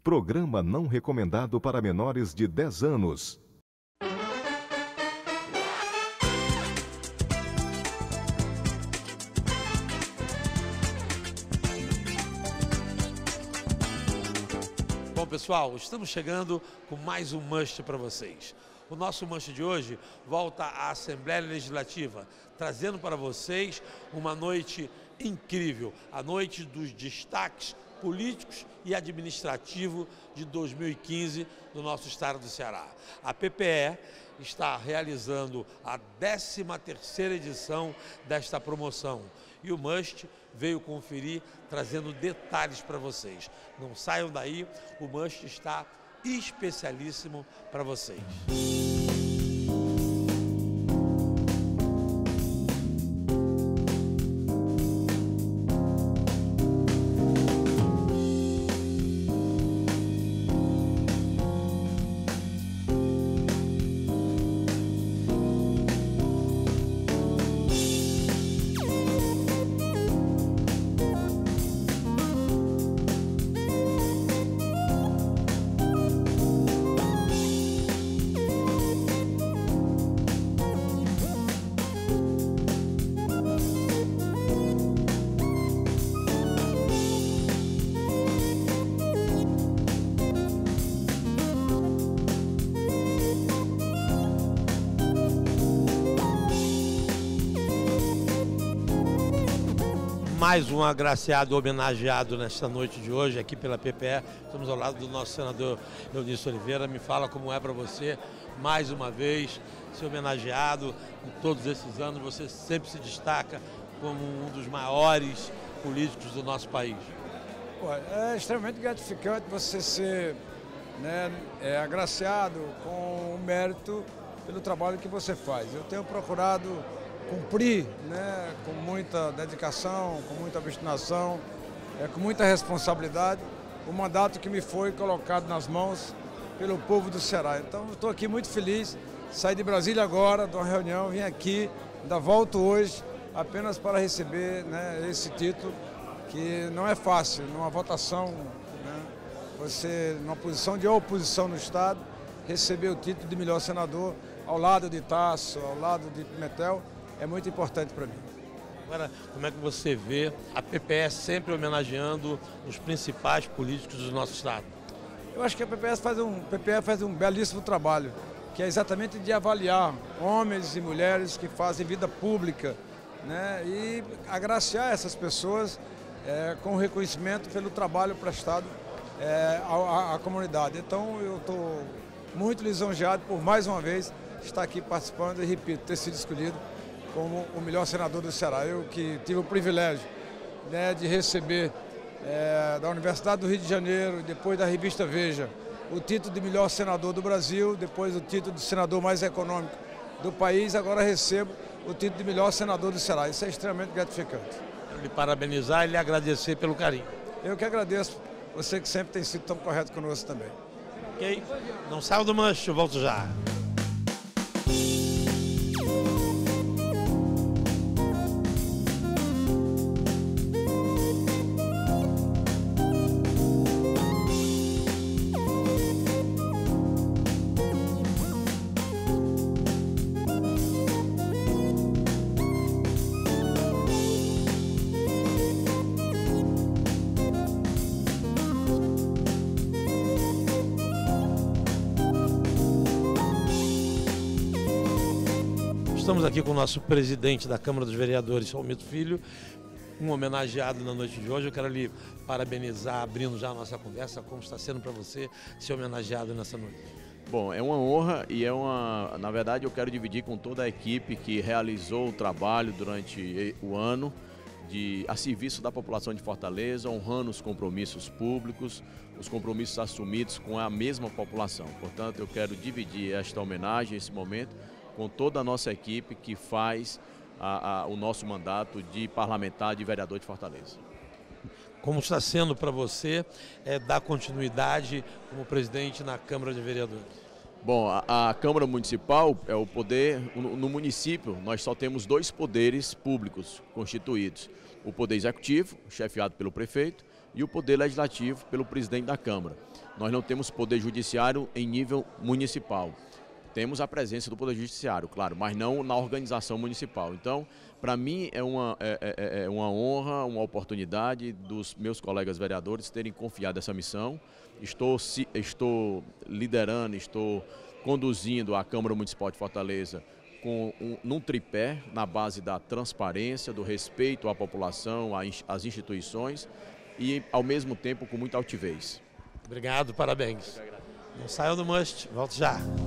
Programa não recomendado para menores de 10 anos. Bom, pessoal, estamos chegando com mais um Must para vocês. O nosso Must de hoje volta à Assembleia Legislativa, trazendo para vocês uma noite incrível, a noite dos destaques políticos e administrativos de 2015 do nosso estado do Ceará. A PPE está realizando a 13ª edição desta promoção e o Must veio conferir, trazendo detalhes para vocês. Não saiam daí, o Must está especialíssimo para vocês. Mais um agraciado homenageado nesta noite de hoje aqui pela PPE. Estamos ao lado do nosso senador Eunício Oliveira. Me fala como é para você, mais uma vez, ser homenageado. Em todos esses anos, você sempre se destaca como um dos maiores políticos do nosso país. É extremamente gratificante você ser agraciado com o mérito pelo trabalho que você faz. Eu tenho procurado cumprir, com muita dedicação, com muita obstinação, com muita responsabilidade, o mandato que me foi colocado nas mãos pelo povo do Ceará. Então, estou aqui muito feliz, saí de Brasília agora, de uma reunião, vim aqui, ainda volto hoje, apenas para receber esse título, que não é fácil, numa votação, você, numa posição de oposição no Estado, receber o título de melhor senador, ao lado de Tasso, ao lado de Pimentel, é muito importante para mim. Agora, como é que você vê a PPE sempre homenageando os principais políticos do nosso estado? Eu acho que a PPE faz um belíssimo trabalho, que é exatamente de avaliar homens e mulheres que fazem vida pública, e agraciar essas pessoas com reconhecimento pelo trabalho prestado à comunidade. Então, eu estou muito lisonjeado por mais uma vez estar aqui participando e, repito, ter sido escolhido como o melhor senador do Ceará. Eu que tive o privilégio de receber da Universidade do Rio de Janeiro, depois da revista Veja, o título de melhor senador do Brasil, depois o título de senador mais econômico do país, agora recebo o título de melhor senador do Ceará. Isso é extremamente gratificante. Quero lhe parabenizar e lhe agradecer pelo carinho. Eu que agradeço, você que sempre tem sido tão correto conosco também. Ok? Não saia do Must, eu volto já. Estamos aqui com o nosso presidente da Câmara dos Vereadores, Salmito Filho, um homenageado na noite de hoje. Eu quero lhe parabenizar, abrindo já a nossa conversa, como está sendo para você ser homenageado nessa noite. Bom, é uma honra e na verdade eu quero dividir com toda a equipe que realizou o trabalho durante o ano a serviço da população de Fortaleza, honrando os compromissos públicos, os compromissos assumidos com a mesma população. Portanto, eu quero dividir esta homenagem, esse momento, com toda a nossa equipe que faz o nosso mandato de parlamentar, de vereador de Fortaleza. Como está sendo para você dar continuidade como presidente na Câmara de Vereadores? Bom, a Câmara Municipal é o poder, no município nós só temos dois poderes públicos constituídos. O Poder Executivo, chefiado pelo prefeito, e o poder legislativo pelo presidente da Câmara. Nós não temos poder judiciário em nível municipal. Temos a presença do Poder Judiciário, claro, mas não na organização municipal. Então, para mim é uma honra, uma oportunidade dos meus colegas vereadores terem confiado essa missão. Estou liderando, estou conduzindo a Câmara Municipal de Fortaleza num tripé, na base da transparência, do respeito à população, às instituições e, ao mesmo tempo, com muita altivez. Obrigado, parabéns. Não saiam do Must, volto já.